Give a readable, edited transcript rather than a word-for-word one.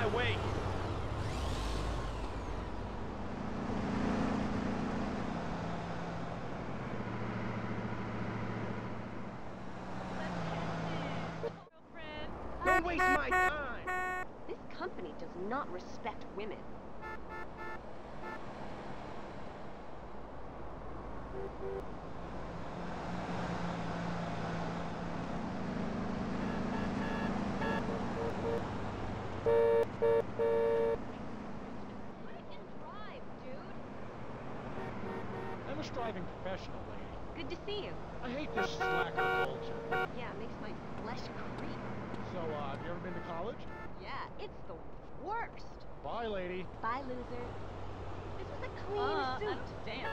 my way. Don't waste my time. This company does not respect women. I'm a striving professional, lady. Good to see you. I hate this slacker culture. Yeah, it makes my flesh creep. So, have you ever been to college? Yeah, it's the worst. Bye, lady. Bye, loser. This was a clean suit. Damn.